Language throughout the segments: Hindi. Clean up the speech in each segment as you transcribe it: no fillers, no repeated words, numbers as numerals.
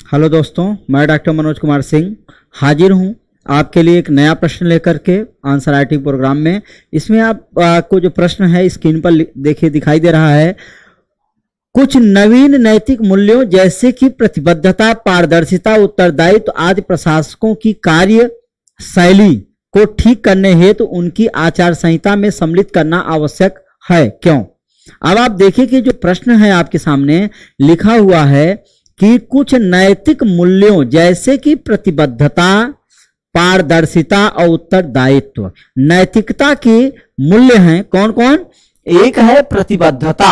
हेलो दोस्तों, मैं डॉक्टर मनोज कुमार सिंह हाजिर हूं आपके लिए एक नया प्रश्न लेकर के आंसर राइटिंग प्रोग्राम में। इसमें आपको जो प्रश्न है स्क्रीन पर देखिए दिखाई दे रहा है। कुछ नवीन नैतिक मूल्यों जैसे कि प्रतिबद्धता, पारदर्शिता, उत्तरदायित्व आदि प्रशासकों की कार्य शैली को ठीक करने हेतु उनकी आचार संहिता में सम्मिलित करना आवश्यक है, क्यों? अब आप देखिए कि जो प्रश्न है आपके सामने लिखा हुआ है कि कुछ नैतिक मूल्यों जैसे कि प्रतिबद्धता, पारदर्शिता और उत्तरदायित्व, नैतिकता के मूल्य हैं कौन कौन? एक है प्रतिबद्धता,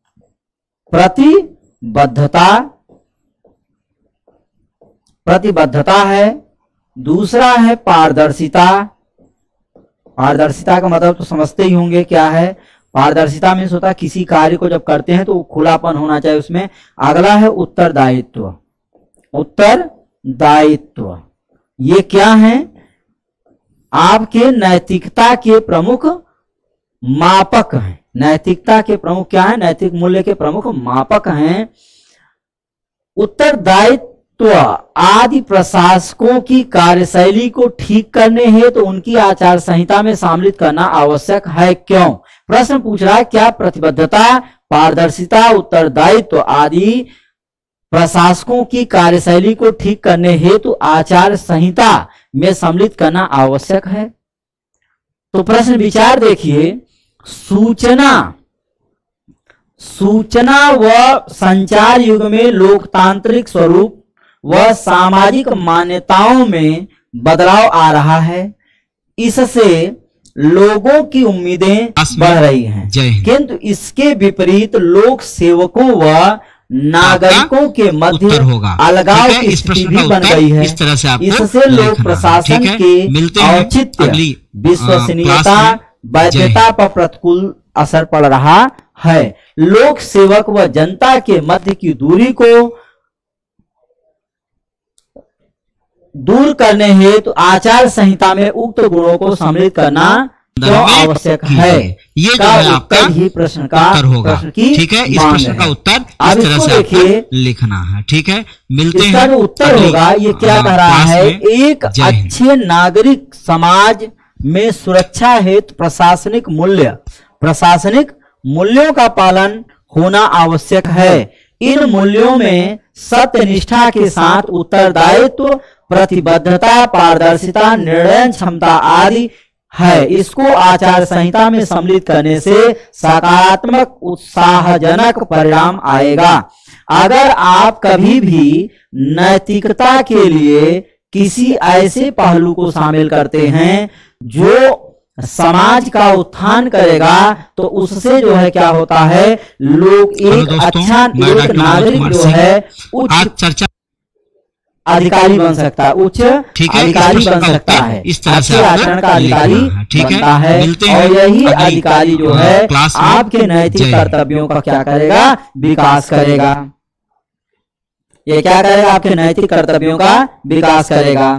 प्रतिबद्धता है। दूसरा है पारदर्शिता। पारदर्शिता का मतलब तो समझते ही होंगे क्या है। पारदर्शिता में होता है किसी कार्य को जब करते हैं तो खुलापन होना चाहिए उसमें। अगला है उत्तरदायित्व। उत्तरदायित्व ये क्या है? आपके नैतिकता के प्रमुख मापक हैं। नैतिकता के प्रमुख क्या है? नैतिक मूल्य के प्रमुख मापक हैं। उत्तरदायित्व आदि प्रशासकों की कार्यशैली को ठीक करने हेतु तो उनकी आचार संहिता में सम्मिलित करना आवश्यक है, क्यों? प्रश्न पूछ रहा है क्या प्रतिबद्धता, पारदर्शिता, उत्तरदायित्व आदि प्रशासकों की कार्यशैली को ठीक करने हेतु आचार संहिता में सम्मिलित करना आवश्यक है। तो प्रश्न विचार देखिए। सूचना व संचार युग में लोकतांत्रिक स्वरूप व सामाजिक मान्यताओं में बदलाव आ रहा है। इससे लोगों की उम्मीदें बढ़ रही हैं, किंतु इसके विपरीत लोक सेवकों व नागरिकों के मध्य अलगाव की स्थिति भी बन गई है। इससे लोक प्रशासन के औचित्य, विश्वसनीयता, वैधता पर प्रतिकूल असर पड़ रहा है। लोक सेवक व जनता के मध्य की दूरी को दूर करने हेतु आचार संहिता में उक्त गुणों को सम्मिलित करना क्यों आवश्यक है? ये जो है आपका ही प्रश्न का उत्तर होगा। ठीक है, इस प्रश्न का उत्तर इस तरह से आपको लिखना है। ठीक है, मिलते हैं। इसका जो उत्तर होगा ये क्या कह रहा है? एक अच्छे नागरिक समाज में सुरक्षा हेतु प्रशासनिक मूल्यों का पालन होना आवश्यक है। इन मूल्यों में सत्यनिष्ठा के साथ उत्तरदायित्व, प्रतिबद्धता, पारदर्शिता, निर्णय क्षमता आदि है। इसको आचार संहिता में सम्मिलित करने से सकारात्मक, उत्साहजनक परिणाम आएगा। अगर आप कभी भी नैतिकता के लिए किसी ऐसे पहलू को शामिल करते हैं जो समाज का उत्थान करेगा तो उससे जो है क्या होता है, लोग एक अच्छा एक नागरिक जो है उच्च चर्चा अधिकारी बन सकता है, उच्च अधिकारी बन सकता है, इस तरह से आचरण का अधिकारी बनता है। और यही अधिकारी जो है आपके नैतिक कर्तव्यों का क्या करेगा? विकास करेगा। ये क्या करेगा? आपके नैतिक कर्तव्यों का विकास करेगा।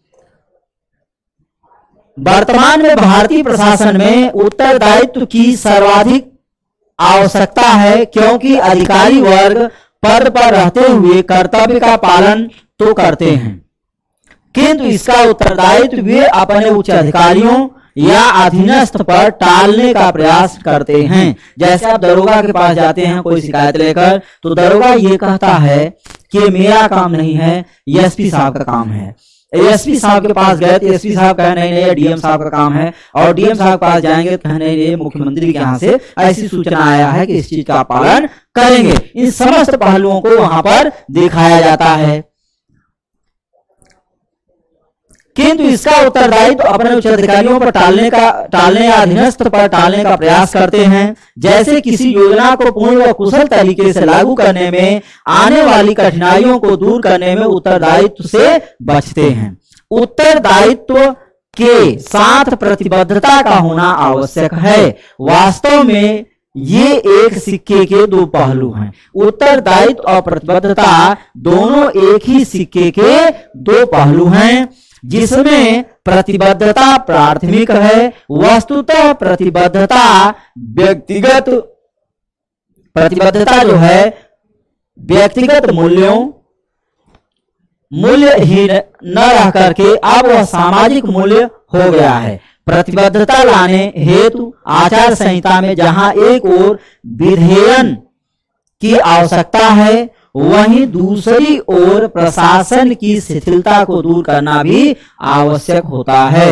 वर्तमान में भारतीय प्रशासन में उत्तरदायित्व की सर्वाधिक आवश्यकता है, क्योंकि अधिकारी वर्ग पद पर रहते हुए कर्तव्य का पालन तो करते हैं, किंतु इसका उत्तरदायित्व वे अपने उच्च अधिकारियों या अधीनस्थ पर टालने का प्रयास करते हैं। जैसे आप दरोगा के पास जाते हैं कोई शिकायत लेकर, तो दरोगा ये कहता है कि मेरा काम नहीं है, एसपी साहब का काम है। एसपी साहब के पास गए तो एसपी साहब कहे नहीं, डीएम साहब का काम है। और डीएम साहब के पास जाएंगे तो कहने ये मुख्यमंत्री के यहाँ से ऐसी सूचना आया है कि इस चीज का पालन करेंगे। इन समस्त पहलुओं को वहां पर दिखाया जाता है, किंतु इसका उत्तरदायित्व तो अपने उच्च अधिकारियों पर टालने या अधीनस्थ पर टालने का प्रयास करते हैं। जैसे किसी योजना को पूर्ण व कुशल तरीके से लागू करने में आने वाली कठिनाइयों को दूर करने में उत्तरदायित्व से बचते हैं। उत्तरदायित्व के साथ प्रतिबद्धता का होना आवश्यक है। वास्तव में ये एक सिक्के के दो पहलू हैं। उत्तरदायित्व और प्रतिबद्धता दोनों एक ही सिक्के के दो पहलू हैं, जिसमें प्रतिबद्धता प्राथमिक है। वस्तुतः प्रतिबद्धता जो है व्यक्तिगत मूल्यों मूल्यहीन न रह करके अब वह सामाजिक मूल्य हो गया है। प्रतिबद्धता लाने हेतु आचार संहिता में जहां एक ओर विधेयन की आवश्यकता है, वहीं दूसरी ओर प्रशासन की शिथिलता को दूर करना भी आवश्यक होता है।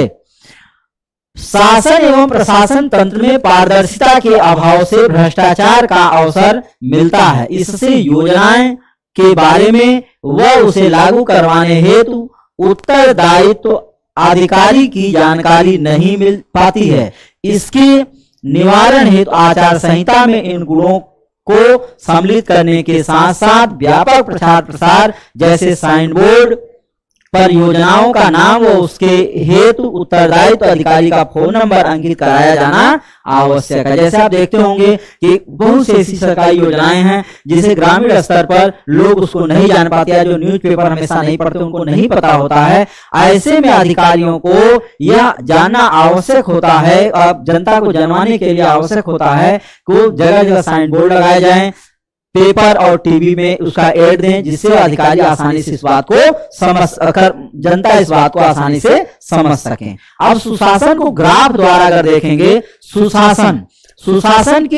शासन एवं प्रशासन तंत्र में पारदर्शिता के अभाव से भ्रष्टाचार का अवसर मिलता है। इससे योजनाएं के बारे में व उसे लागू करवाने हेतु उत्तरदायित्व अधिकारी की जानकारी नहीं मिल पाती है। इसके निवारण हेतु आचार संहिता में इन गुणों को सम्मिलित करने के साथ साथ व्यापक प्रचार प्रसार जैसे साइन बोर्ड पर योजनाओं का नाम व उसके हेतु उत्तरदायित्व अधिकारी का फोन नंबर अंकित कराया जाना आवश्यक है। जैसे आप देखते होंगे कि बहुत सी ऐसी सरकारी योजनाएं हैं जिसे ग्रामीण स्तर पर लोग उसको नहीं जान पाते हैं, जो न्यूज़पेपर हमेशा नहीं पढ़ते उनको नहीं पता होता है। ऐसे में अधिकारियों को यह जानना आवश्यक होता है, अब जनता को जानवाने के लिए आवश्यक होता है कि जगह जगह साइन बोर्ड लगाए जाएं, पेपर और टीवी में उसका एड दें, जिससे अधिकारी आसानी से इस बात को समझ कर जनता इस बात को आसानी से समझ सकें। अब सुशासन को ग्राफ द्वारा अगर देखेंगे, सुशासन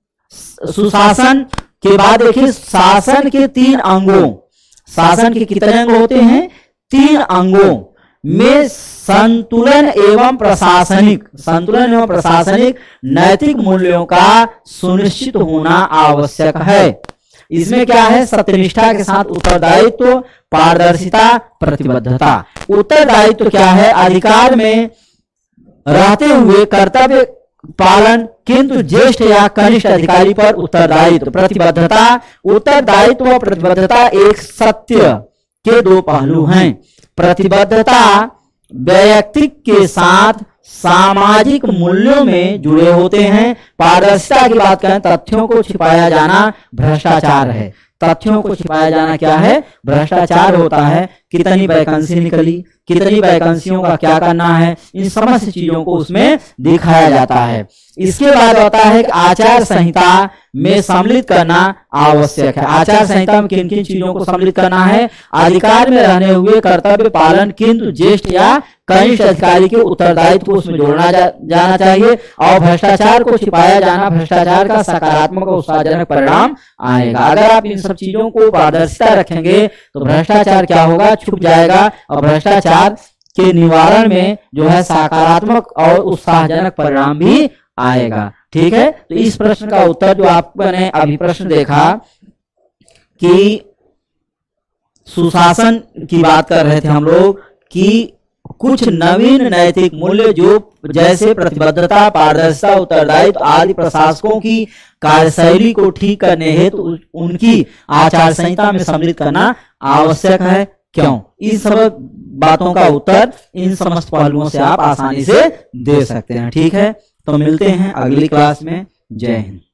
के बाद देखिए शासन के 3 अंगों, शासन के कितने अंग होते हैं? 3 अंगों में संतुलन एवं प्रशासनिक नैतिक मूल्यों का सुनिश्चित होना आवश्यक है। इसमें क्या है? सत्यनिष्ठा के साथ उत्तरदायित्व, पारदर्शिता, प्रतिबद्धता। उत्तरदायित्व क्या है? अधिकार में रहते हुए कर्तव्य पालन किंतु ज्येष्ठ या कनिष्ठ अधिकारी पर उत्तरदायित्व। प्रतिबद्धता, उत्तरदायित्व व प्रतिबद्धता एक सत्य के 2 पहलू हैं। प्रतिबद्धता व्यक्तिक के साथ सामाजिक मूल्यों में जुड़े होते हैं। पारदर्शिता की बात करें, तथ्यों को छिपाया जाना भ्रष्टाचार है। तथ्यों को छिपाया जाना क्या है? भ्रष्टाचार होता है। कितनी वैकेंसी निकली, कितनी वैकेंसियों का क्या करना है, इन समस्त चीजों को उसमें दिखाया जाता है। इसके बाद होता है कि आचार संहिता में सम्मिलित करना आवश्यक है। आचार संहिता में किन किन चीजों को सम्मिलित करना है? अधिकार में रहने हुए कर्तव्य पालन किंतु ज्येष्ठ या कनिष्ठ अधिकारी के उत्तरदायित्व को उसमें जोड़ना जाना चाहिए। और भ्रष्टाचार को छिपाया जाना, भ्रष्टाचार का सकारात्मक और उत्साहजनक परिणाम आएगा। अगर आप इन सब चीजों को पारदर्शिता रखेंगे तो भ्रष्टाचार क्या होगा? छुप जाएगा और भ्रष्टाचार के निवारण में जो है सकारात्मक और उत्साहजनक परिणाम भी आएगा। ठीक है, तो इस प्रश्न का उत्तर जो आपने अभी प्रश्न देखा कि सुशासन की बात कर रहे थे हम लोग कि कुछ नवीन नैतिक मूल्य जो जैसे प्रतिबद्धता, पारदर्शिता, उत्तरदायित्व आदि प्रशासकों की कार्यशैली को ठीक करने हेतु तो उनकी आचार संहिता में सम्मिलित करना आवश्यक है। क्यों? इन सब बातों का उत्तर इन समस्त पहलुओं से आप आसानी से दे सकते हैं। ठीक है, तो मिलते हैं अगली क्लास में। जय हिंद।